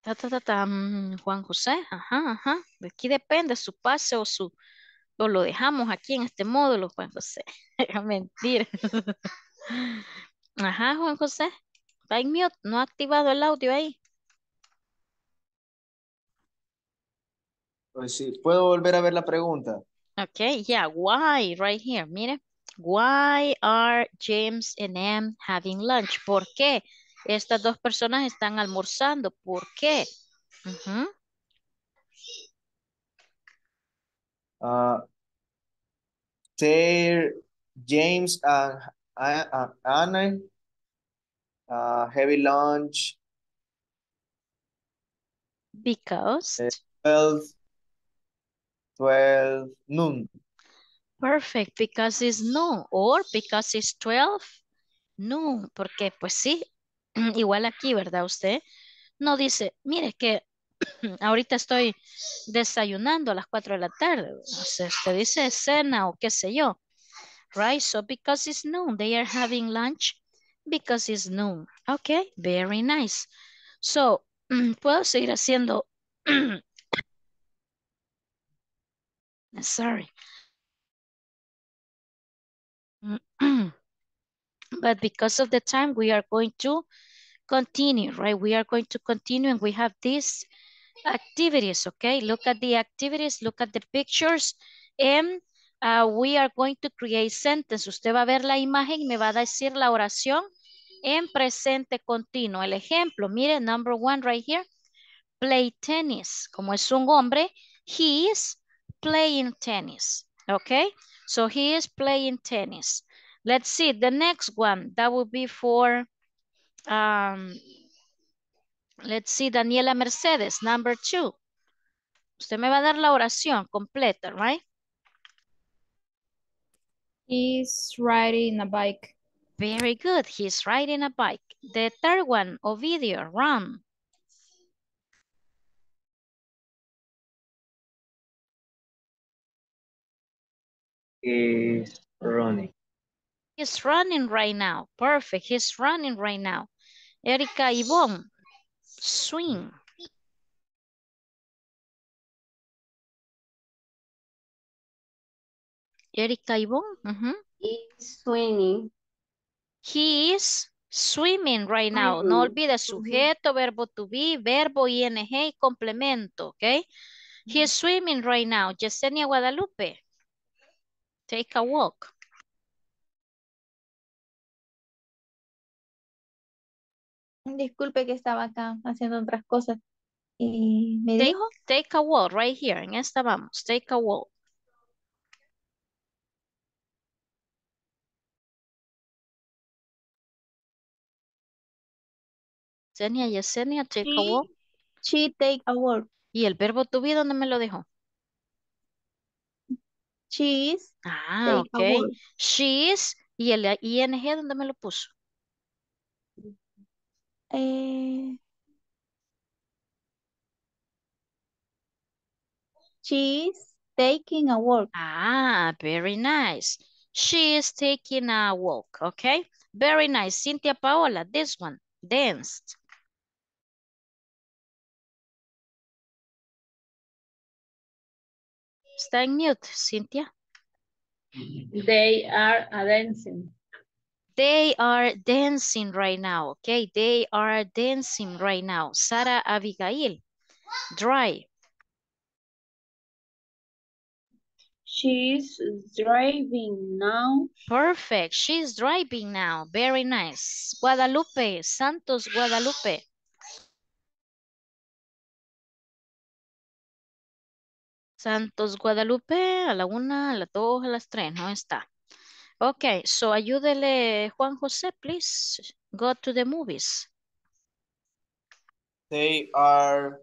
Juan José, ajá, ajá. Aquí depende su pase o lo dejamos aquí en este módulo, Juan José. Mentira. Ajá, Juan José. Está en mute, no ha activado el audio ahí. Pues sí, ¿puedo volver a ver la pregunta? Okay, yeah, why, right here, mire. Why are James and Em having lunch? ¿Por qué estas dos personas están almorzando? ¿Por qué? Ujú. Ah, they're James and Anna heavy lunch Because, 12, 12 noon. perfect, because it's noon, or because it's 12 noon, porque pues sí, igual aquí, ¿verdad? Usted no dice, mire que ahorita estoy desayunando a las 4 de la tarde. O sea, usted dice cena o qué sé yo. Right? So because it's noon, they are having lunch because it's noon. Okay, very nice. So, puedo seguir haciendo, sorry. But because of the time, we are going to continue, right? We are going to continue and we have these activities, okay? Look at the activities, look at the pictures, and we are going to create sentence. Usted va a ver la imagen y me va a decir la oración en presente continuo. El ejemplo, mire, number one right here, play tennis. Como es un hombre, he is playing tennis, okay? So he is playing tennis. Let's see, the next one, that would be for, let's see, Daniela Mercedes, number two. Usted me va a dar la oración completa, right? He's riding a bike. Very good. He's riding a bike. The third one, Ovidio, run. Is running. He's running right now. Perfect. He's running right now. Erika Ivonne, swing. Erika Ivonne. Is swinging. He is swimming right now. No olvide sujeto, verbo to be, verbo ing y complemento, okay? He is swimming right now. Yesenia Guadalupe, take a walk. Disculpe que estaba acá haciendo otras cosas. ¿Y me dijo? Take a walk right here. En esta vamos. Take a walk. Yesenia, take a walk. She take a walk. ¿Y el verbo to be dónde me lo dejó? She is Ah, take a ok. walk. She is. ¿Y el ing dónde me lo puso? She is taking a walk. Ah, very nice. She is taking a walk, okay? Very nice. Cynthia Paola, this one, danced. Está en mute, Cynthia. They are a dancing. They are dancing right now, okay? They are dancing right now. Sara Abigail, drive. She's driving now. Perfect. She's driving now. Very nice. Guadalupe, Santos Guadalupe. Santos Guadalupe, a la 1, a las 2, a las 3, no está. Okay, so ayúdele Juan José, please. Go to the movies. They are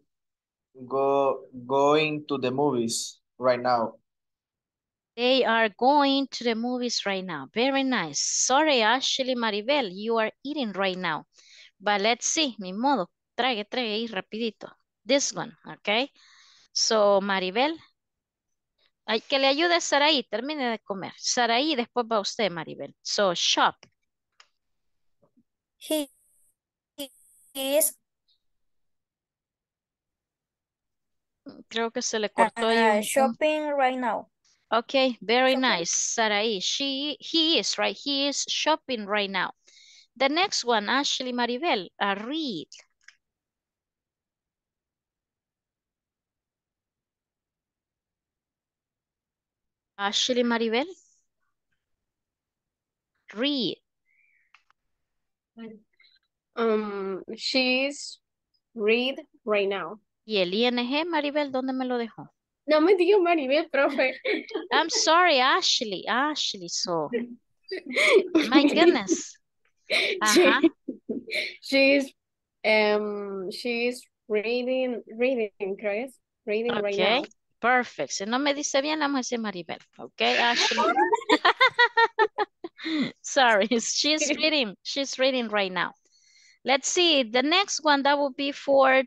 going to the movies right now. They are going to the movies right now. Very nice. Sorry, Ashley Maribel, you are eating right now. But let's see, mi modo. Trague ahí rapidito. This one, okay? So, Maribel. Hay que le ayude a Saraí, termine de comer. Saraí, después va usted, Maribel. So, shop. He is Creo que se le cortó ahí Shopping right now. Okay, very Shopping. nice. Sarai, he is, right? He is shopping right now. The next one, Ashley Maribel, read. Ashley Maribel, read. She's read right now. Y el ING, Maribel, ¿dónde me lo dejó? No me diga Maribel, profe. I'm sorry, Ashley, so. My goodness. Ajá. She's reading, correct? Reading right now. Okay, perfect. Si no me dice bien, vamos a decir Maribel. Okay, Ashley. Sorry, she's reading right now. Let's see, the next one, that will be for,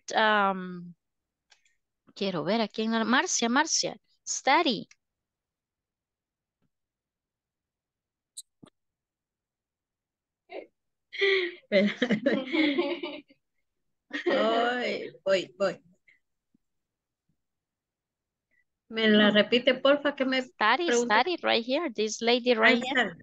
quiero ver a quién, Marcia, study. Voy. ¿Me la repite, porfa, que me Study right here, this lady right here.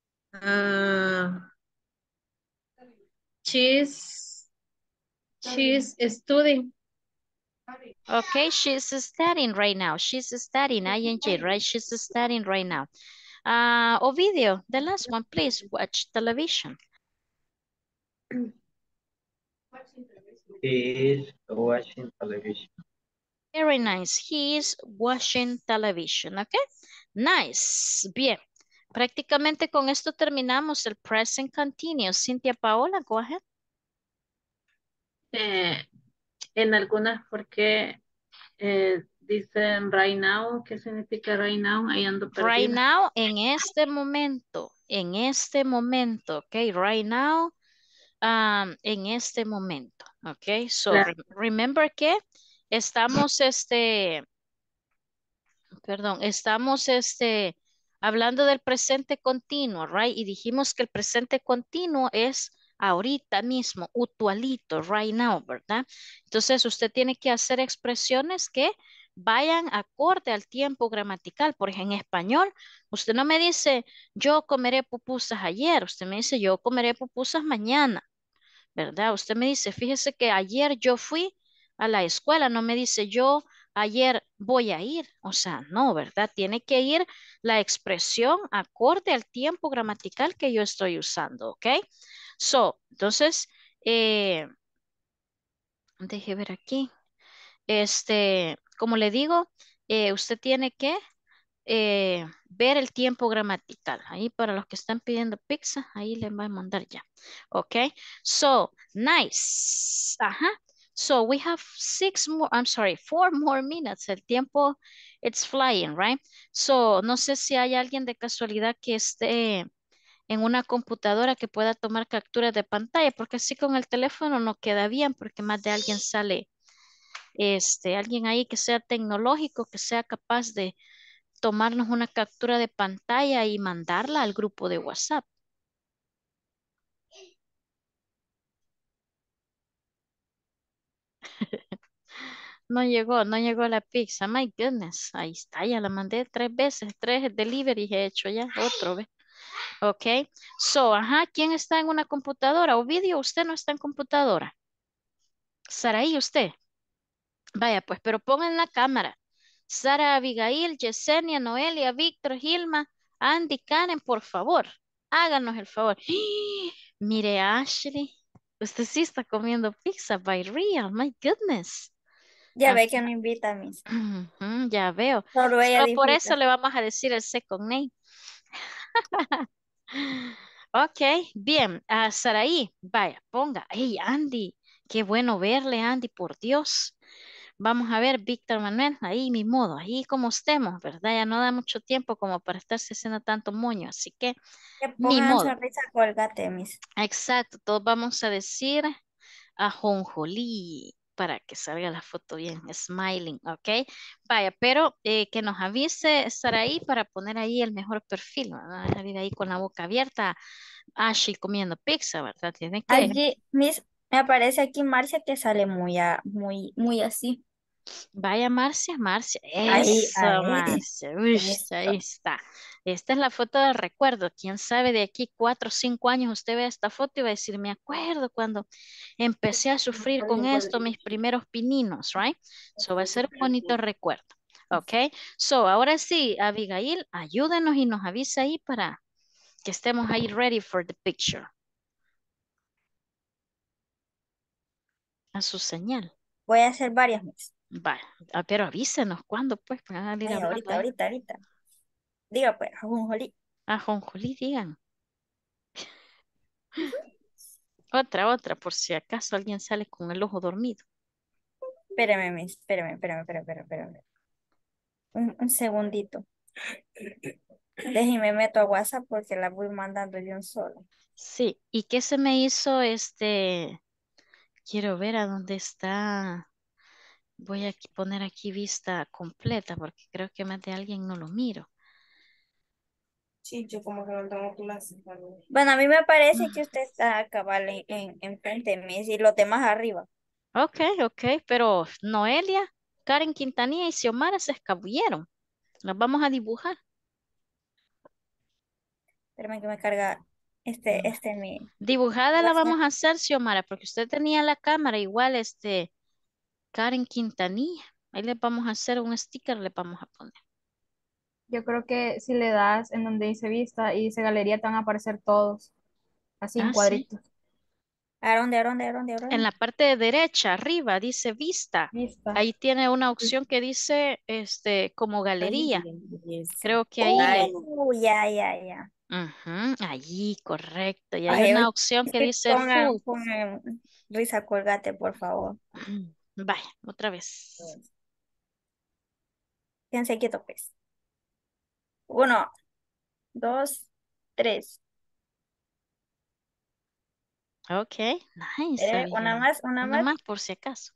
She's studying. Okay, she's studying right now. She's studying, ing, right? She's studying right now. Ovidio, the last one, please, watch television. He is watching television. Very nice. He is watching television, okay? Nice. Bien. Prácticamente con esto terminamos el present continuous. Cintia Paola, go ahead. En algunas, porque dicen right now. ¿Qué significa right now? Ahí ando perdida. Right now, en este momento, ok, right now, en este momento, ok, so Claro. remember que estamos, hablando del presente continuo, right, y dijimos que el presente continuo es ahorita mismo, actualito, right now, ¿verdad? Entonces usted tiene que hacer expresiones que vayan acorde al tiempo gramatical. Por ejemplo, en español, usted no me dice, yo comeré pupusas ayer, usted me dice, yo comeré pupusas mañana, ¿verdad? Usted me dice, fíjese que ayer yo fui a la escuela, no me dice, yo ayer voy a ir, o sea, no, ¿verdad? Tiene que ir la expresión acorde al tiempo gramatical que yo estoy usando, ¿ok? So, entonces, deje ver aquí. Como le digo, usted tiene que ver el tiempo gramatical. Ahí para los que están pidiendo pizza, ahí les va a mandar ya. Ok, so, nice. Ajá. So we have 4 more minutes. El tiempo, it's flying, right? So, no sé si hay alguien de casualidad que esté en una computadora que pueda tomar capturas de pantalla, porque así con el teléfono no queda bien, porque más de alguien sale, alguien ahí que sea tecnológico, que sea capaz de tomarnos una captura de pantalla y mandarla al grupo de WhatsApp. No llegó la pizza. My goodness. Ahí está, ya la mandé 3 veces. 3 deliveries he hecho ya. Otro, ¿ve? Ok. So, ajá, ¿quién está en una computadora? Ovidio, usted no está en computadora. Saraí, usted. Vaya, pues, pero pongan la cámara. Sara, Abigail, Yesenia, Noelia, Víctor, Gilma, Andy, Karen, por favor, háganos el favor. Mire, Ashley, usted sí está comiendo pizza by real, my goodness. Ya ve que no invita a mis. Ya veo. Solo ella Solo por disfruta. eso le vamos a decir el second name. Ok, bien. Saraí, vaya, ponga. Hey, Andy, qué bueno verle, Andy, por Dios. Vamos a ver, Víctor Manuel, ahí mi modo, ahí como estemos, ¿verdad? Ya no da mucho tiempo como para estarse haciendo tanto moño, así que Que mi pongan modo. sonrisa colgate, mis. Exacto, todos vamos a decir ajonjolí para que salga la foto bien, smiling, ¿ok? Vaya, pero que nos avise estar ahí para poner ahí el mejor perfil, ¿verdad? Salir ahí con la boca abierta, Ashley comiendo pizza, ¿verdad? Tiene que... Allí, mis, me aparece aquí Marcia que sale muy así. Vaya Marcia, Marcia. Ahí, Eso, ahí. Marcia. Uy, ahí Eso. está. Esta es la foto de recuerdo. Quién sabe, de aquí 4 o 5 años usted ve esta foto y va a decir, me acuerdo cuando empecé a sufrir con esto, mis primeros pininos, right? So va a ser un bonito recuerdo. Ok. So ahora sí, Abigail, ayúdenos y nos avisa ahí para que estemos ahí ready for the picture. A su señal. Voy a hacer varias, Miss. Vale, pero avísenos cuándo, pues, van a ir Ay, hablando ahorita, ahí. ahorita, ahorita. Diga pues, ajonjolí. Ajonjolí, digan. Otra, por si acaso alguien sale con el ojo dormido. Espérame, Miss. Espérame. Un segundito. Déjeme meto a WhatsApp porque la voy mandando de un solo. Sí, ¿y qué se me hizo Quiero ver a dónde está. Voy a poner aquí vista completa porque creo que más de alguien no lo miro. Sí, yo como que no tengo clases. Bueno, a mí me parece que usted está a cabal en frente de mí y los demás arriba. Ok, pero Noelia, Karen Quintanilla y Xiomara se escabulleron. Las vamos a dibujar. Espérame que me carga mi Dibujada la WhatsApp. vamos a hacer, Xiomara, porque usted tenía la cámara igual, Karen Quintanilla. Ahí le vamos a hacer un sticker, le vamos a poner. Yo creo que si le das en donde dice vista y dice galería, te van a aparecer todos, así en Ah, sí. cuadritos. ¿A dónde? En la parte de derecha, arriba, dice vista. Vista. Ahí tiene una opción que dice, como galería. Creo que ahí le... Ya. Ujú, allí, correcto. Y hay Ay, una oye, opción que sí, dice full. pongan risa, colgate, por favor. Vaya, otra vez. Quédense quietos, pues. 1, 2, 3. Ok, nice, Una Abigail. más, una Una más. más por si acaso.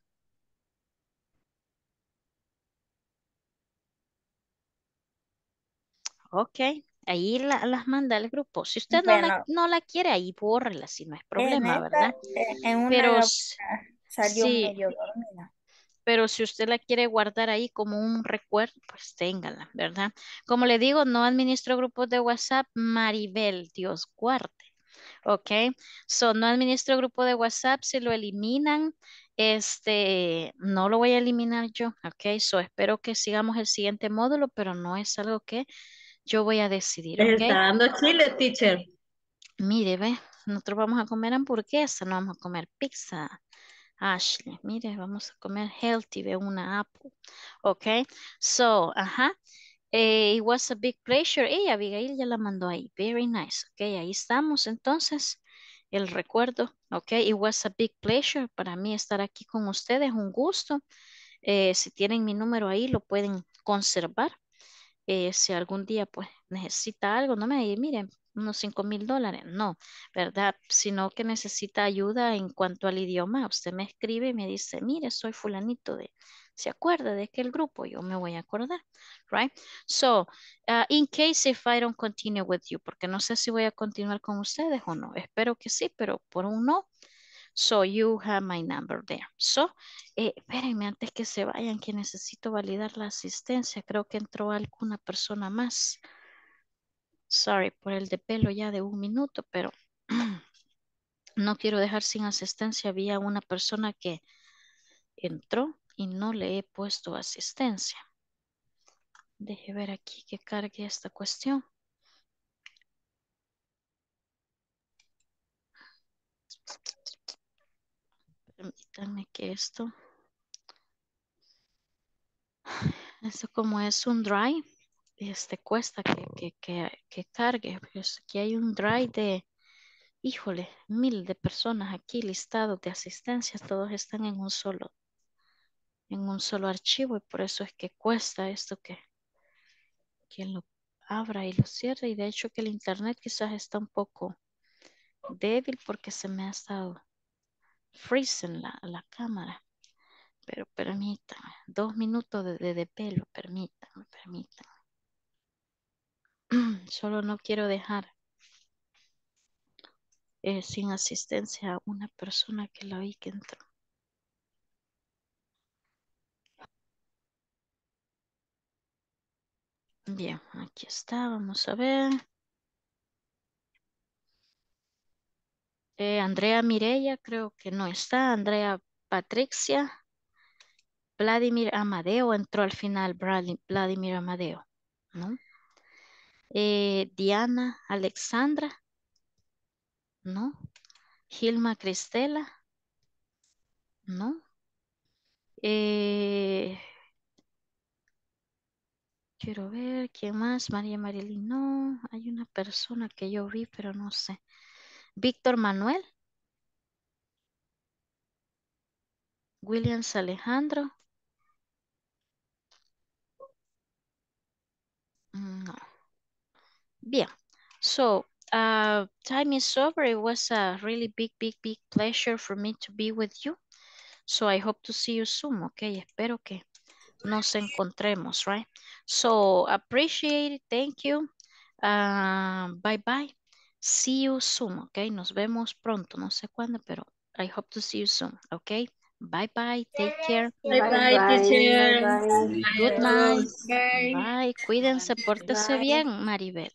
Ok, ahí las manda al grupo. Si usted Bueno, no la quiere, ahí bórrela, si no es en problema, esta, ¿verdad? en una Pero salió sí, medio dormida. pero si usted la quiere guardar ahí como un recuerdo, pues téngala, ¿verdad? Como le digo, no administro grupos de WhatsApp, Maribel, Dios guarde. Ok, no administro grupo de WhatsApp, si lo eliminan, no lo voy a eliminar yo, ok, espero que sigamos el siguiente módulo, pero no es algo que yo voy a decidir, Les ok. está dando chile, teacher. Mire, ve, nosotros vamos a comer hamburguesa, no vamos a comer pizza. Ashley, mire, vamos a comer healthy de una apple. Ok, ajá. It was a big pleasure. Abigail ya la mandó ahí. Very nice. Ok, ahí estamos entonces. El recuerdo. Ok, it was a big pleasure para mí estar aquí con ustedes. Un gusto. Si tienen mi número ahí, lo pueden conservar. Si algún día pues necesita algo, no me diga, miren, unos $5,000, no, ¿verdad? Sino que necesita ayuda en cuanto al idioma, usted me escribe y me dice, mire, soy fulanito ¿se acuerda de aquel grupo? Yo me voy a acordar, right? In case if I don't continue with you, porque no sé si voy a continuar con ustedes o no, espero que sí, pero por un no, you have my number there. Espérenme antes que se vayan, que necesito validar la asistencia. Creo que entró alguna persona más. Sorry por el de pelo ya de 1 minuto, pero no quiero dejar sin asistencia. Había una persona que entró y no le he puesto asistencia. Deje ver aquí que cargue esta cuestión. Permítanme que esto como es un drive, cuesta que cargue. Pues aquí hay un drive de, híjole, 1,000 de personas aquí listados de asistencia, todos están en un solo archivo y por eso es que cuesta esto que lo abra y lo cierre. Y de hecho que el internet quizás está un poco débil porque se me ha estado freezing la cámara. Pero permítanme, 2 minutos de pelo, permítanme. Solo no quiero dejar sin asistencia a una persona que la vi que entró. Bien, aquí está, vamos a ver. Andrea Mireya, creo que no está. Andrea Patricia. Vladimir Amadeo entró al final. Vladimir Amadeo, ¿no? Diana Alexandra, ¿no? Gilma Cristela, ¿no? Quiero ver, ¿quién más? María Marilyn, no. Hay una persona que yo vi, pero no sé. Víctor Manuel. Williams Alejandro. No. Bien. So, time is over. It was a really big pleasure for me to be with you. So, I hope to see you soon, okay? Espero que nos encontremos, right? So, appreciate it. Thank you. Bye-bye. See you soon, okay? Nos vemos pronto. No sé cuándo, pero I hope to see you soon, okay? Bye-bye. Take care. Bye Bye bye, bye. teacher. Bye bye. Good night. Bye. Bye. Cuídense, pórtese Bye. bien, Maribel.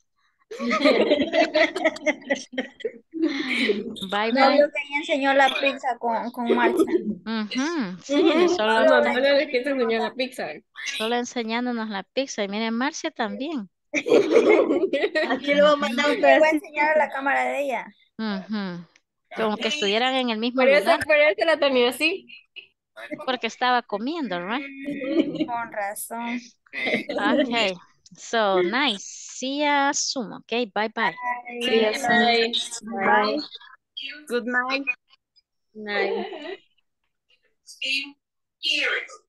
Bye, No bye. vio que ella enseñó la pizza con Marcia. Sí, solo, No, no le que te enseñó la pizza. solo enseñándonos la pizza. Y miren, Marcia también. Aquí le voy a mandar un Le voy a pedacito. enseñar a la cámara de ella. Como que estuvieran en el mismo Por eso lugar. la tenía así. Porque estaba comiendo, right? Con razón. Okay. So, nice. See ya soon, okay? Bye-bye. See you soon. Bye. Bye. Good night. Night.